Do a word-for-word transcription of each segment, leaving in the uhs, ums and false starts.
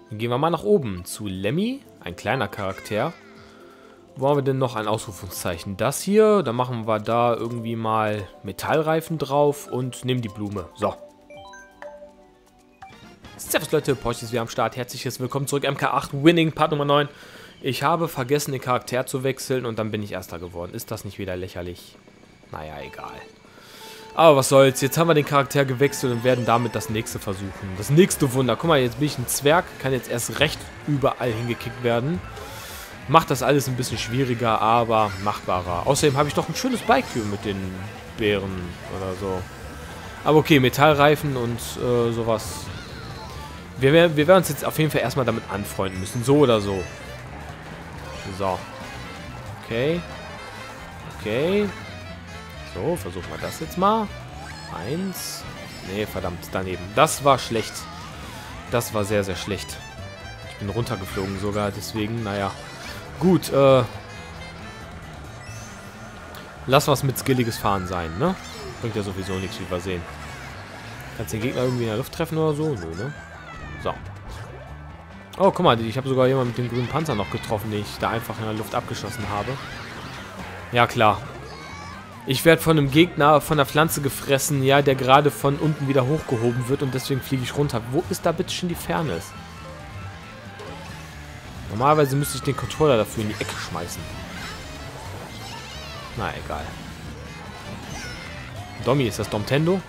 Dann gehen wir mal nach oben zu Lemmy, ein kleiner Charakter. Wo haben wir denn noch ein Ausrufungszeichen? Das hier, dann machen wir da irgendwie mal Metallreifen drauf und nehmen die Blume. So. Servus Leute, Porsche ist wieder am Start. Herzliches Willkommen zurück, M K acht Winning, Part Nummer neun. Ich habe vergessen, den Charakter zu wechseln und dann bin ich Erster geworden. Ist das nicht wieder lächerlich? Naja, egal. Aber was soll's, jetzt haben wir den Charakter gewechselt und werden damit das nächste versuchen. Das nächste Wunder. Guck mal, jetzt bin ich ein Zwerg, kann jetzt erst recht überall hingekickt werden. Macht das alles ein bisschen schwieriger, aber machbarer. Außerdem habe ich doch ein schönes Bike hier mit den Bären oder so. Aber okay, Metallreifen und äh, sowas. Wir, wir werden uns jetzt auf jeden Fall erstmal damit anfreunden müssen, so oder so. So. Okay. Okay. So, versuchen wir das jetzt mal. Eins. Nee, verdammt, daneben. Das war schlecht. Das war sehr, sehr schlecht. Ich bin runtergeflogen sogar, deswegen, naja. Gut, äh. Lass was mit skilliges Fahren sein, ne? Bringt ja sowieso nichts, wie wir sehen. Kannst den Gegner irgendwie in der Luft treffen oder so? Nö, ne? So. Oh, guck mal, ich habe sogar jemanden mit dem grünen Panzer noch getroffen, den ich da einfach in der Luft abgeschossen habe. Ja, klar. Ich werde von einem Gegner von der Pflanze gefressen, ja, der gerade von unten wieder hochgehoben wird und deswegen fliege ich runter. Wo ist da bitte schon die Fairness? Normalerweise müsste ich den Controller dafür in die Ecke schmeißen. Na, egal. Dommy, ist das Domtendo?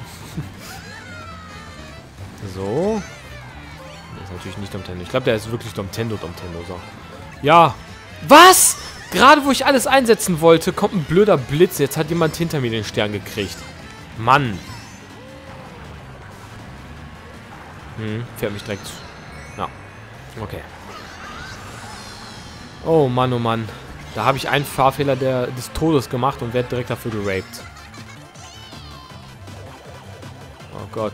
So. Das ist natürlich nicht Domtendo. Ich glaube, der ist wirklich Domtendo, Domtendo. So. Ja. Was? Gerade wo ich alles einsetzen wollte, kommt ein blöder Blitz. Jetzt hat jemand hinter mir den Stern gekriegt. Mann. Hm, fährt mich direkt. Ja. Okay. Oh Mann, oh Mann. Da habe ich einen Fahrfehler der, des Todes gemacht und werde direkt dafür geraped. Oh Gott.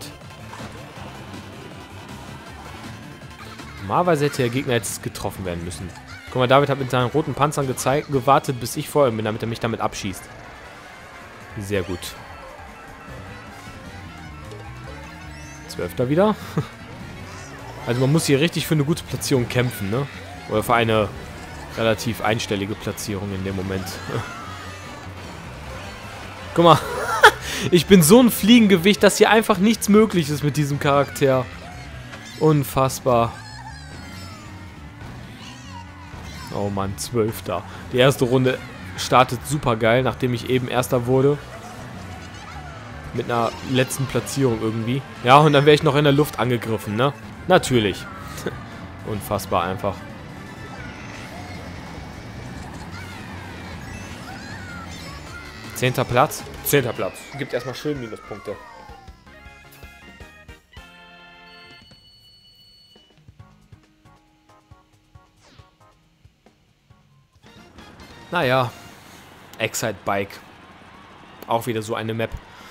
Normalerweise hätte der Gegner jetzt getroffen werden müssen. Guck mal, David hat mit seinen roten Panzern gezeigt, gewartet, bis ich vor ihm bin, damit er mich damit abschießt. Sehr gut. Zwölfter wieder. Also man muss hier richtig für eine gute Platzierung kämpfen, ne? Oder für eine relativ einstellige Platzierung in dem Moment. Guck mal. Ich bin so ein Fliegengewicht, dass hier einfach nichts möglich ist mit diesem Charakter. Unfassbar. Oh Mann, Zwölfter. Die erste Runde startet super geil, nachdem ich eben Erster wurde. Mit einer letzten Platzierung irgendwie. Ja, und dann wäre ich noch in der Luft angegriffen, ne? Natürlich. Unfassbar einfach. Zehnter Platz. Zehnter Platz. Gibt erstmal schön Minuspunkte. Naja. Excite Bike. Auch wieder so eine Map.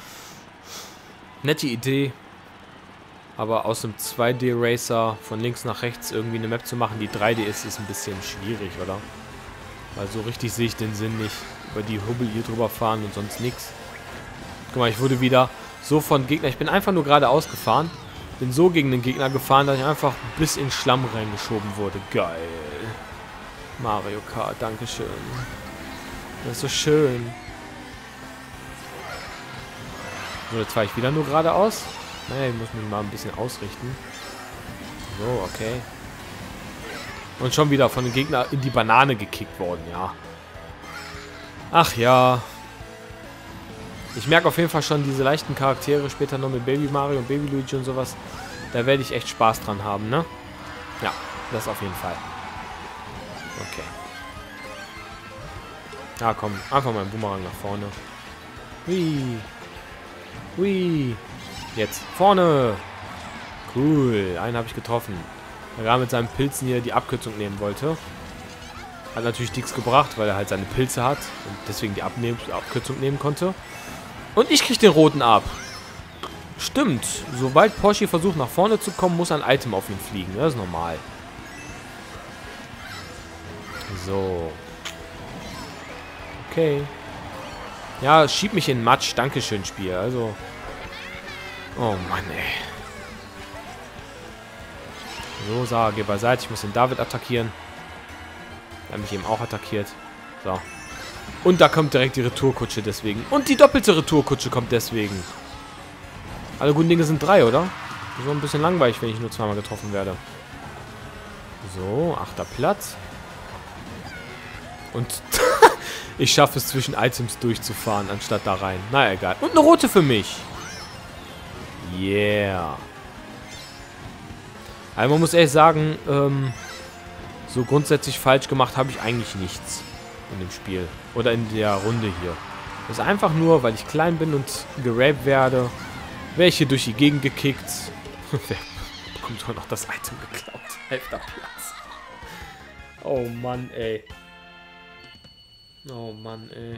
Nette Idee. Aber aus einem zwei D Racer von links nach rechts irgendwie eine Map zu machen, die drei D ist, ist ein bisschen schwierig, oder? Weil so richtig sehe ich den Sinn nicht. Über die Hubbel hier drüber fahren und sonst nichts. Guck mal, ich wurde wieder so von Gegner. Ich bin einfach nur geradeaus gefahren. Bin so gegen den Gegner gefahren, dass ich einfach bis in Schlamm reingeschoben wurde. Geil. Mario Kart, dankeschön. Das ist so schön. So, jetzt fahre ich wieder nur geradeaus. Naja, ich muss mich mal ein bisschen ausrichten. So, okay. Und schon wieder von den Gegner in die Banane gekickt worden, ja. Ach ja. Ich merke auf jeden Fall schon diese leichten Charaktere später noch mit Baby Mario und Baby Luigi und sowas. Da werde ich echt Spaß dran haben, ne? Ja, das auf jeden Fall. Okay. Ja, komm. Einfach mal einen Boomerang nach vorne. Hui. Hui. Jetzt. Vorne. Cool. Einen habe ich getroffen. Der gerade mit seinen Pilzen hier die Abkürzung nehmen wollte. Hat natürlich nichts gebracht, weil er halt seine Pilze hat. Und deswegen die Abnehm Abkürzung nehmen konnte. Und ich kriege den roten ab. Stimmt. Sobald Porsche versucht nach vorne zu kommen, muss ein Item auf ihn fliegen. Das ist normal. So. Okay. Ja, schieb mich in Matsch. Dankeschön, Spiel. Also. Oh Mann, ey. So, Sarah, geh beiseite. Ich muss den David attackieren. Der hat mich eben auch attackiert. So. Und da kommt direkt die Retourkutsche deswegen. Und die doppelte Retourkutsche kommt deswegen. Alle guten Dinge sind drei, oder? So ein bisschen langweilig, wenn ich nur zweimal getroffen werde. So, achter Platz. Und ich schaffe es, zwischen Items durchzufahren, anstatt da rein. Na, egal. Und eine rote für mich. Yeah. Also man muss ehrlich sagen, ähm, so grundsätzlich falsch gemacht habe ich eigentlich nichts in dem Spiel. Oder in der Runde hier. Das ist einfach nur, weil ich klein bin und geraped werde, werde ich hier durch die Gegend gekickt. Wer bekommt doch noch das Item geklaut? Elfter Platz. Oh Mann, ey. Oh Mann, ey.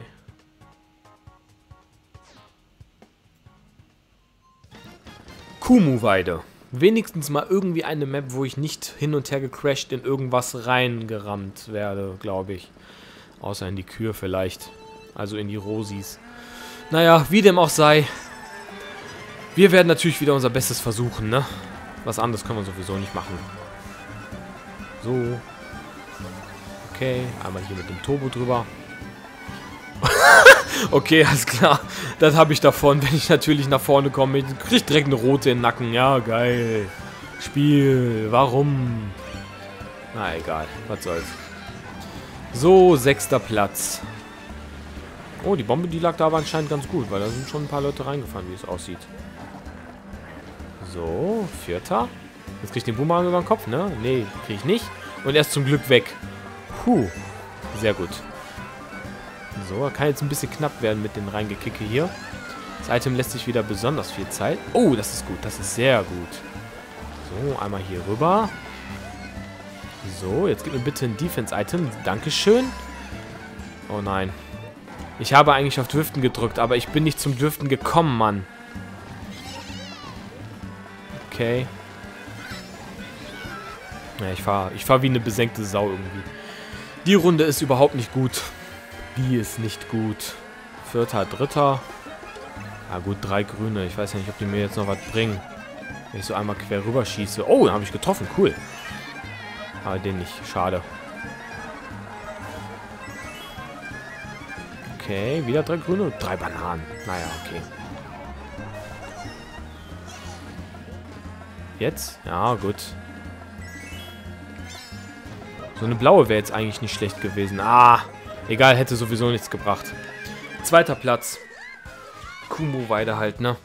Kumu-Weide. Wenigstens mal irgendwie eine Map, wo ich nicht hin und her gecrashed in irgendwas reingerammt werde, glaube ich. Außer in die Kür vielleicht. Also in die Rosis. Naja, wie dem auch sei. Wir werden natürlich wieder unser Bestes versuchen, ne? Was anderes können wir sowieso nicht machen. So. Okay, einmal hier mit dem Turbo drüber. Okay, alles klar. Das habe ich davon, wenn ich natürlich nach vorne komme. Ich kriege direkt eine rote in den Nacken. Ja, geil. Spiel. Warum? Na, egal. Was soll's. So, sechster Platz. Oh, die Bombe, die lag da aber anscheinend ganz gut, weil da sind schon ein paar Leute reingefahren, wie es aussieht. So, vierter. Jetzt kriege ich den Boomerang über den Kopf, ne? Nee, kriege ich nicht. Und er ist zum Glück weg. Puh. Sehr gut. So, kann jetzt ein bisschen knapp werden mit den Reingekicke hier. Das Item lässt sich wieder besonders viel Zeit. Oh, das ist gut. Das ist sehr gut. So, einmal hier rüber. So, jetzt gib mir bitte ein Defense-Item. Dankeschön. Oh nein. Ich habe eigentlich auf Driften gedrückt, aber ich bin nicht zum Driften gekommen, Mann. Okay. Ja, ich fahre ich fahr wie eine besenkte Sau irgendwie. Die Runde ist überhaupt nicht gut. Die ist nicht gut. Vierter, dritter. Ah gut, drei grüne. Ich weiß ja nicht, ob die mir jetzt noch was bringen. Wenn ich so einmal quer rüber schieße. Oh, den habe ich getroffen. Cool. Aber den nicht. Schade. Okay, wieder drei grüne und drei Bananen. Naja, okay. Jetzt? Ja, gut. So eine blaue wäre jetzt eigentlich nicht schlecht gewesen. Ah, egal, hätte sowieso nichts gebracht. Zweiter Platz. Kumu-Weide halt, ne?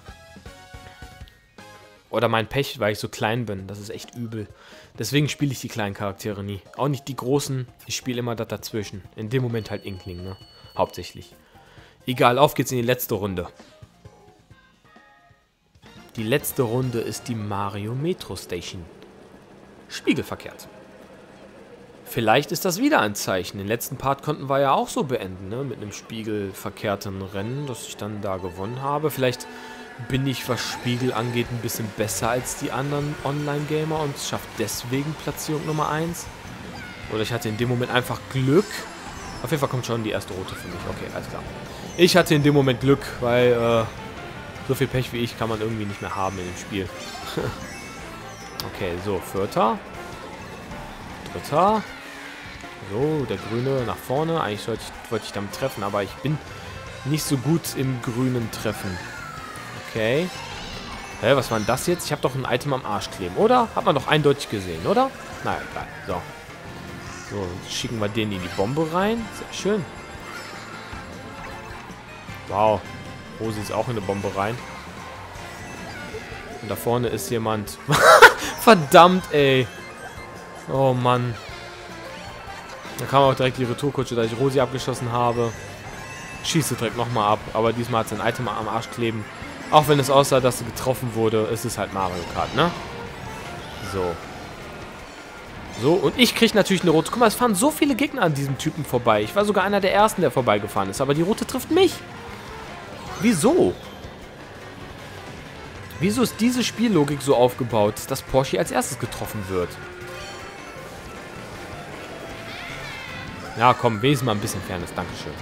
Oder mein Pech, weil ich so klein bin. Das ist echt übel. Deswegen spiele ich die kleinen Charaktere nie. Auch nicht die großen. Ich spiele immer das dazwischen. In dem Moment halt Inkling, ne? Hauptsächlich. Egal, auf geht's in die letzte Runde. Die letzte Runde ist die Mario Metro Station. Spiegelverkehrt. Vielleicht ist das wieder ein Zeichen. Den letzten Part konnten wir ja auch so beenden, ne? Mit einem spiegelverkehrten Rennen, das ich dann da gewonnen habe. Vielleicht bin ich, was Spiegel angeht, ein bisschen besser als die anderen Online-Gamer und schaffe deswegen Platzierung Nummer eins. Oder ich hatte in dem Moment einfach Glück. Auf jeden Fall kommt schon die erste rote für mich. Okay, alles klar. Ich hatte in dem Moment Glück, weil äh, so viel Pech wie ich kann man irgendwie nicht mehr haben in dem Spiel. Okay, so, vierter. Dritter. So, der Grüne nach vorne. Eigentlich sollte ich, wollte ich damit treffen, aber ich bin nicht so gut im grünen Treffen. Okay. Hä, was war denn das jetzt? Ich habe doch ein Item am Arsch kleben, oder? Hat man doch eindeutig gesehen, oder? Na, egal. So. So, schicken wir den in die Bombe rein. Sehr schön. Wow. Rosi ist auch in eine Bombe rein. Und da vorne ist jemand. Verdammt, ey. Oh, Mann. Da kam auch direkt die Retourkutsche, da ich Rosi abgeschossen habe. Schieße direkt nochmal ab. Aber diesmal hat sie ein Item am Arsch kleben. Auch wenn es aussah, dass sie getroffen wurde, ist es halt Mario Kart, ne? So. So, und ich kriege natürlich eine rote. Guck mal, es fahren so viele Gegner an diesem Typen vorbei. Ich war sogar einer der ersten, der vorbeigefahren ist. Aber die rote trifft mich. Wieso? Wieso ist diese Spiellogik so aufgebaut, dass Porsche als erstes getroffen wird? Ja, komm, wenigstens mal ein bisschen Fairness. Dankeschön.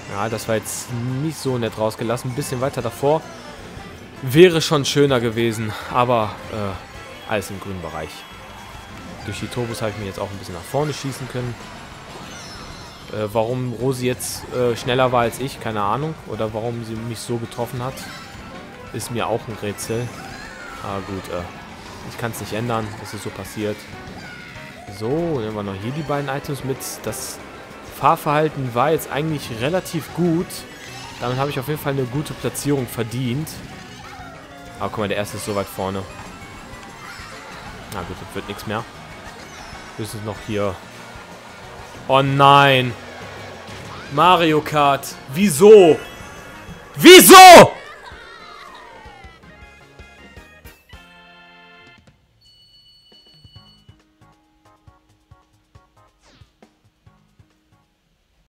Ja, das war jetzt nicht so nett rausgelassen. Ein bisschen weiter davor wäre schon schöner gewesen. Aber äh, alles im grünen Bereich. Durch die Turbos habe ich mir jetzt auch ein bisschen nach vorne schießen können. Äh, warum Rosi jetzt äh, schneller war als ich, keine Ahnung. Oder warum sie mich so getroffen hat, ist mir auch ein Rätsel. Aber gut, äh, ich kann es nicht ändern. Es ist so passiert. So, nehmen wir noch hier die beiden Items mit. Das Fahrverhalten war jetzt eigentlich relativ gut. Damit habe ich auf jeden Fall eine gute Platzierung verdient. Aber guck mal, der erste ist so weit vorne. Na gut, das wird nichts mehr. Wir sind noch hier. Oh nein! Mario Kart! Wieso? Wieso?